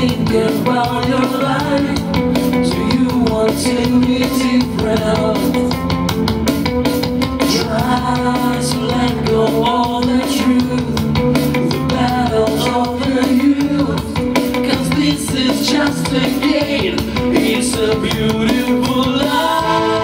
think about your life? Do you want to be different? Try to let go all the truth, the battles over you. Cause this is just a game, it's a beautiful life.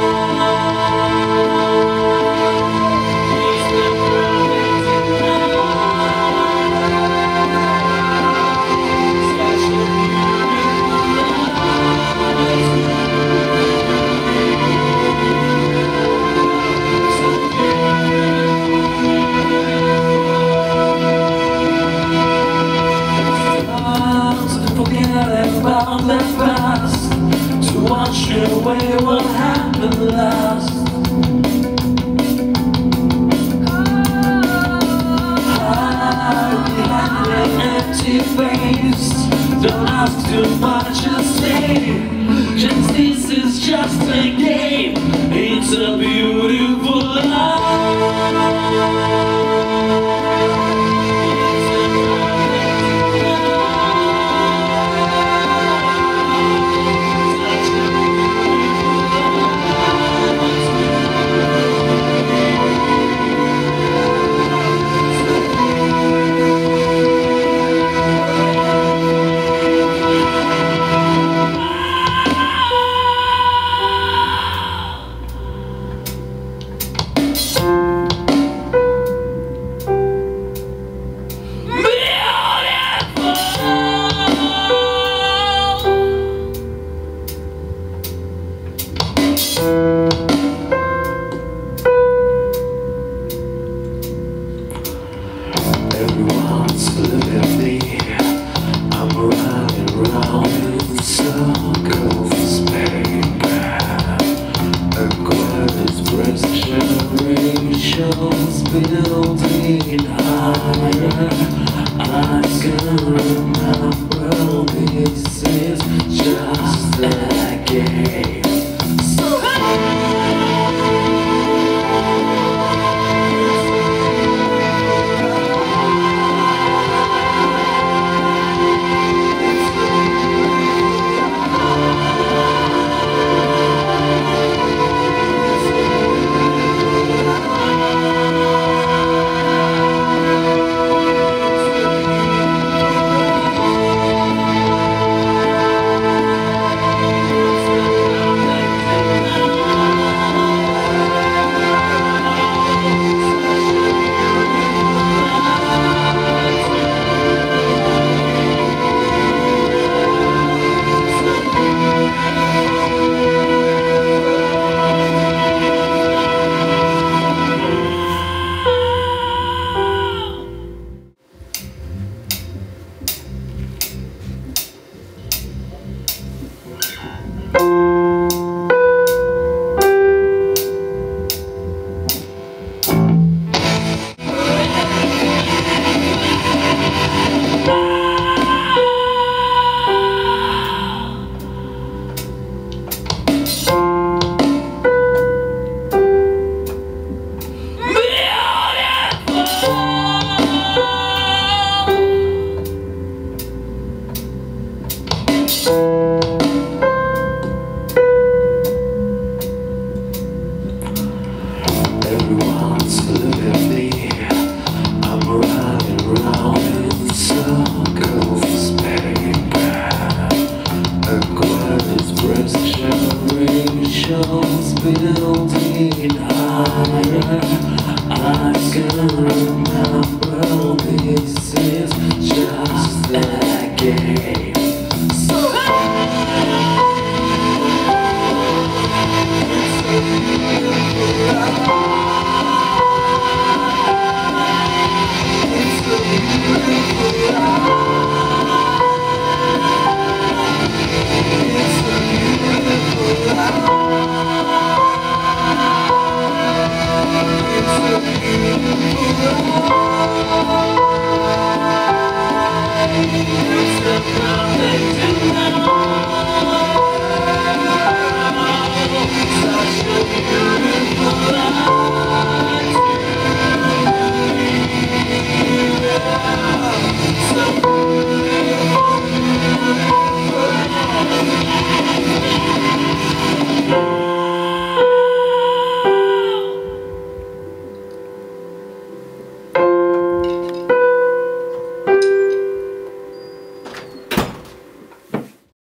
About the past, to wash away what happened last. Hide behind an empty face. Don't ask too much, just say, just this is just a game. It's a beautiful life. Everyone's looking at me. I'm running round in circles, baby. Aquarius breast generations building higher. I can remember this is just a game. Everyone's looking at me. I'm running round in circles, baby. Aquarius breast generations building higher. I can remember this is just a game.